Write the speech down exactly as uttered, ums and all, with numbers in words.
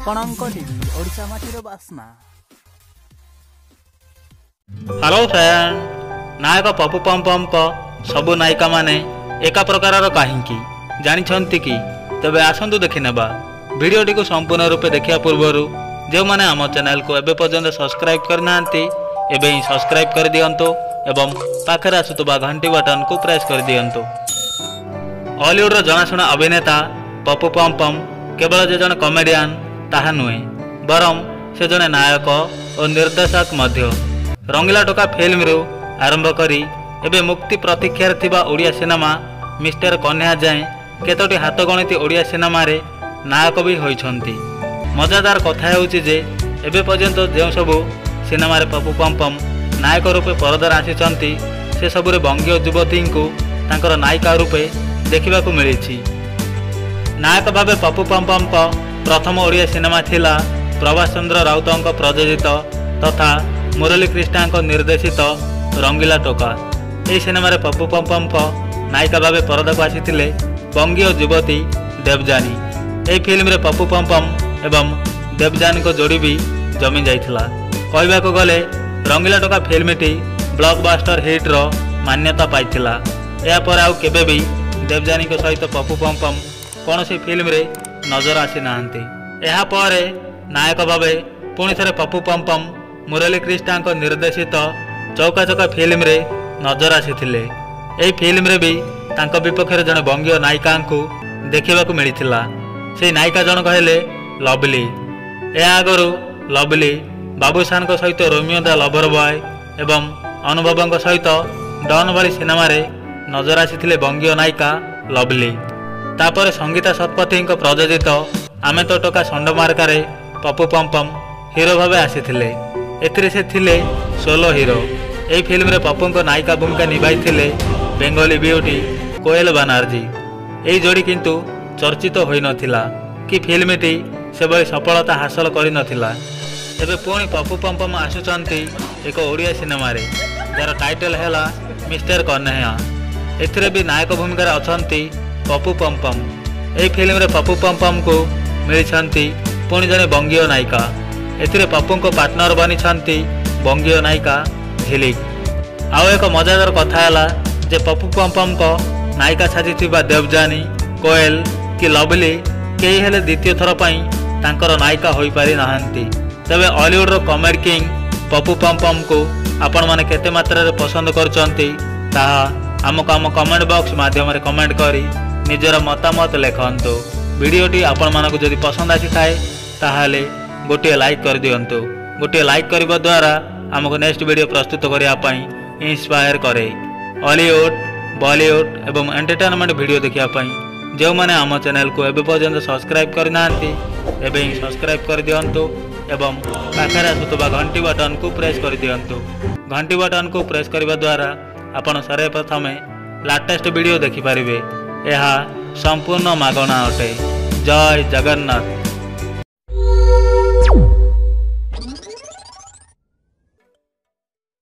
ଆପଣଙ୍କ ଟିଭି ଓଡ଼ିଶା ମାଟିର ବାସ୍ନା। हेलो फ्रेंड, नायक पप्पू पमपम सबु नायिका माने एका प्रकार कहीं जानी कि तेबे आसतु देखिनेबा वीडियोटी को संपूर्ण रूपे देखा पूर्वर जो मैंने आम चैनल को एबे पर्यंत सब्सक्राइब करना एबे ही सब्सक्राइब कर दियंतो एवं पाखरे आसुतबा घंटी बटन को प्रेस कर दियंतो। हॉलीवुड रो जनाशुना अभिनेता पप्पू पमपम केवल जे जन कॉमेडियन ताहा नुहे बरम से जने नायक और निर्देशक मध्य। रंगीला टोका फिल्म रू आरंभ करी एबे मुक्ति प्रतीक्षार थिबा ओडिया सिनेमा मिस्टर कन्या जाए केतोटी हाथ गणित ओडिया सिनेमा रे नायक भी होइछंती। मजादार कथा हेउची जे एबे पर्यंत जो सबु सिनेमा रे पप्पू पमपम नायक रूपे परदार आसीचंती से सबुरे बंगीय युवती को तांकर नायिका रूपे देखा मिली। नायक भावे पप्पू पमपम को प्रथम ओडिया सिनेमा थिला प्रभास चंद्र राउत प्रयोजित तथा मुरली कृष्णा निर्देशित रंगीला टोका। यह सिनेमा रे पप्पू पमपम को नायिका भावे परदा को आसीथिले बंगीय युवती देवजानी। यह फिल्म रे पप्पू पमपम एवं देवजानी को जोड़ी भी जमी जाइथिला। कहबाको गले रंगीला टोका फिल्मटी ब्लॉकबस्टर हिट रो मान्यता पाइथिला। या पर आउ केबे भी देवजानी को सहित पप्पू पमपम कौन सी फिल्म रे नजर आसी नाहंती। एहा परे नायक भावे पुणी थरे पप्पू पमपम मुरली कृष्णा निर्देशित चौका चौका फिल्म रे नजर आसीथिले। एही फिल्म रे भी तांको विपक्ष रे जने बंगीय नायिका को देखिबाकू मिलिथिला। से नायिका जन कहले लवली। ए आगरु लवली बाबूशान को सहित रोमियो द लवर बॉय एवं अनुभव सहित डॉन भली सिनेमा रे नजर आसीथिले बंगीय नायिका लवली। तापर संगीता शतपथी प्रयोजित आमे तो टोका षंडमार्का रे पप्पू पमपम हीरो भावे आसीथिले। एथिरे से थिले सोलो हीरो। एही फिल्म रे पप्पू को नायिका भूमिका निभाई थिले बेंगली ब्यूटी कोयल बनर्जी। एही जोड़ी किंतु चर्चित होई नथिला कि फिल्मटी सेबली सफलता हासिल करि नथिला। एबे पुणी पप्पू पमपम आसुचंती एक ओडिया सिनेमा रे जार टाइटल हैला मिस्टर कन्हैया। एथिरे भी नायक भूमिका रे अछंती पप्पू पमपम। एही फिल्म रे पप्पू पमपम को मिलिछंती पुणी जने बंगीय नायिका। एथिरे पप्पू को पार्टनर बनिछंती बंगीय नायिका झिलिक। आउ एक मजादार कथा हैला जे पप्पू पमपम को नायिका साजिथिबा देवजानी कोयल कि लवली केही हेले द्वितीय थर पई तांकर नायिका होई पारि नाहंती। तबे हॉलीवुड रो कॉमेडी किंग पप्पू पमपम को आपण माने केते मात्रा रे पसंद करचंती ताहा आमको आम कमेंट बॉक्स माध्यम कमेंट करी निजर मतामत लिखंतु। वीडियोटी आपण मानक जदि पसंद आसी थाए ताहाले गोटे लाइक कर दियंतु। गोटे लाइक करबा द्वारा आमको नेक्स्ट वीडियो प्रस्तुत करिया पई इंस्पायर करे। हॉलीवुड बॉलीवुड एवं एंटरटेनमेंट वीडियो देखिया पई जो माने आम चैनल को एबे पर्यंत सब्सक्राइब करनांती एबे ही सब्सक्राइब कर दियंतु एवं पाखरे आसुतबा घंटी बटन को प्रेस कर दियंतु। घंटी बटन को प्रेस करबा द्वारा आपण सरे प्रथमे लाटेस्ट वीडियो देखि पारिबे। यह संपूर्ण मागणा अटे। जय जगन्नाथ।